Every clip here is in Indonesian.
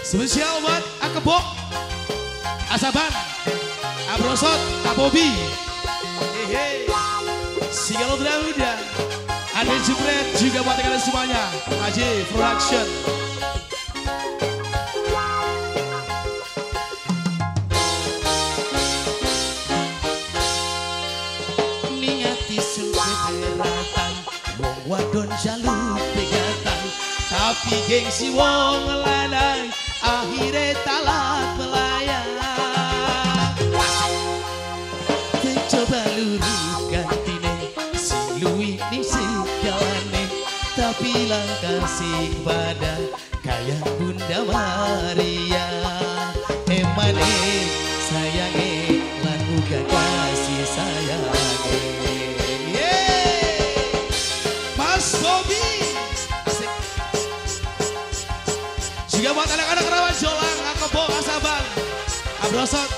Spesial buat Akebok, Asaban, Abrosot, Kabobi, hehe, Sigalo Muda, Ade Jepret juga buat kalian semuanya, Aji Production. Niati keberatan, wong wadon jaluk pegatan, tapi gengsi wong lanang akhirnya talak melayang. Coba luruh gantine si luwih ning segalane, tapi langkah sing pada kayak Bunda Maria. Emane sayange lan uga kasih sayange. Mas Bobi asik. Juga buat anak-anak Rawan Jolang, Akebok, Asaban, Abrosot.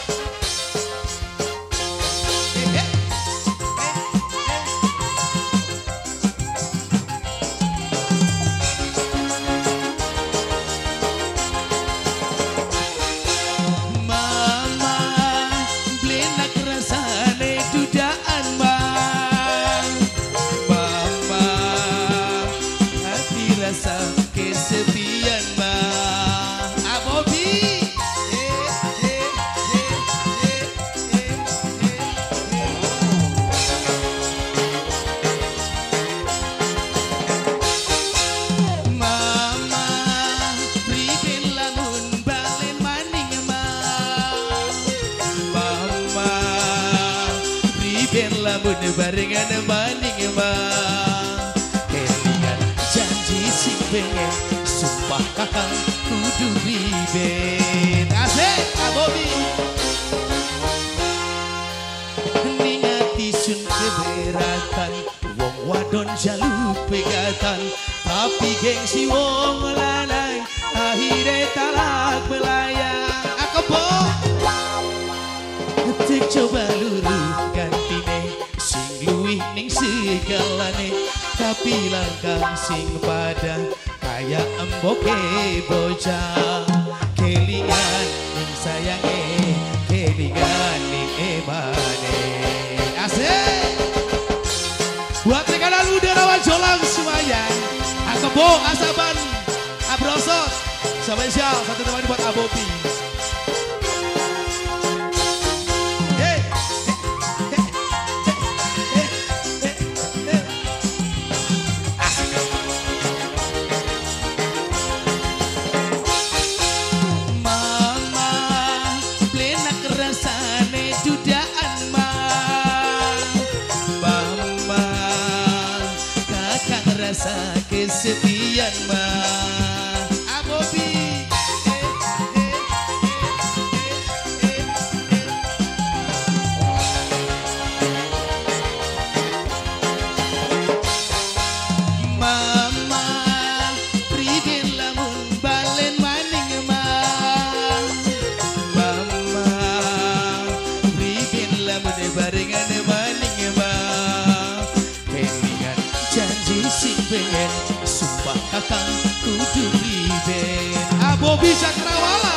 Lamun barengan maning mah, kelingan janji sing pengen sumpah kakang kudu riben. Asik Abobi ningati sun keberatan, wong wadon jaluk pegatan, tapi gengsi wong lanang akhirnya talak melayang. Akebok coba luruh gantine sing luwih ning segalane, tapi langkah sing pada kayak emboke bocah. Kelingan ning sayange, kelingan ning emane. Asik buat rekan muda Rawan Jolang semuanya, Akebok, Asaban, Abrosot, spesial satu teman buat Abobi. Rasa kesepian mah Abobi Mama priben lamun balen maning mah, Mama priben lamun barengan maning mah, kelingan janji sing pengen sumpah kakang kudu riben. Abobi Cakrawala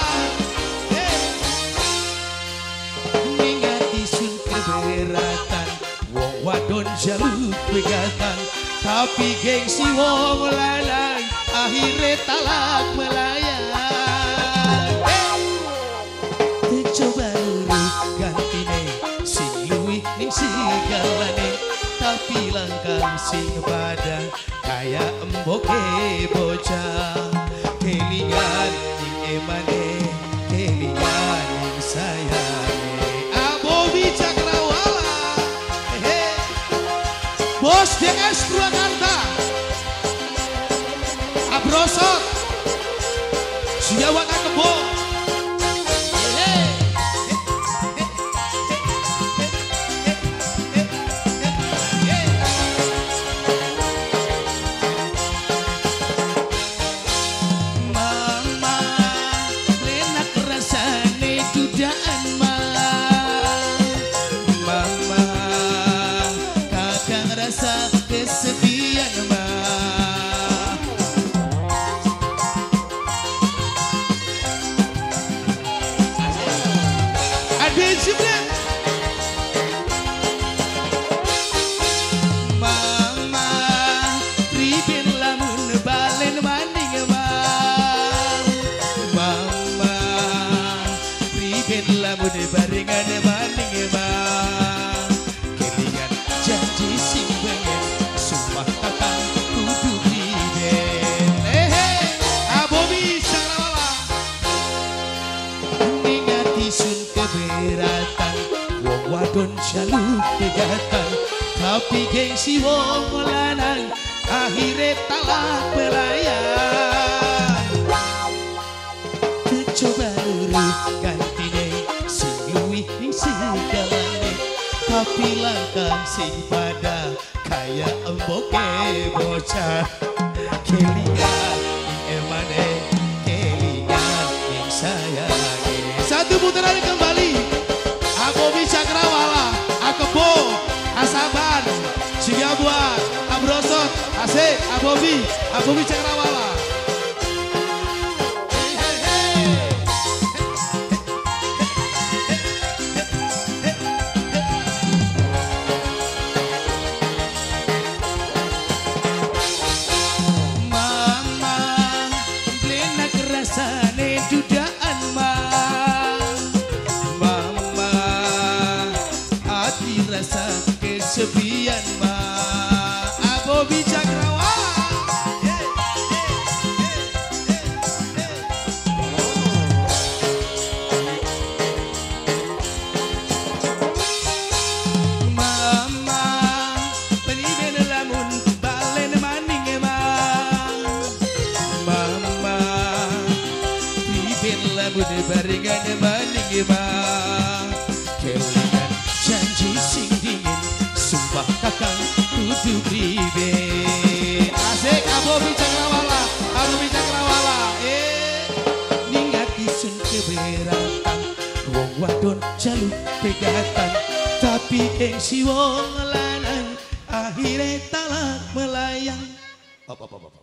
ningati sun keberatan, wong wadon jaluk pegatan, tapi gengsi wong lanang akhirnya talak melayang. Coba luruh gantine sing luwih ning segalane, tapi langkah sing pada kayak emboke bocah. Kelingan ning emane, kelingan ning sayange. Abobi Cakrawala Bos DS Purwakarta, Abrosot Siawat Akebok. Kesepian mah tapi gengsi wong lanang akhirnya talak melayang. Coba luruh gantine sing luwih ning segalane, tapi langkah sing pada kaya emboke bocah. Kelingan ing emane, kelingan ing sayange. Satu putaran kembali. Abobi Cakrawala, Akebo, Asaban, Cigabuan, Abrosot, Asik, Abobi Cakrawala. Rasane dudaan mama, hati rasa kesepian Abobi Cakrawala. Mama, beriben lamun balen maning lamun barengan maning kelingan janji sing dingin sumpah kakang kudu priben. Asik Abobi Cakrawala, ningati sun keberatan wong wadon jaluk pegatan, tapi gengsi wong lanang akhirnya talak melayang. Apa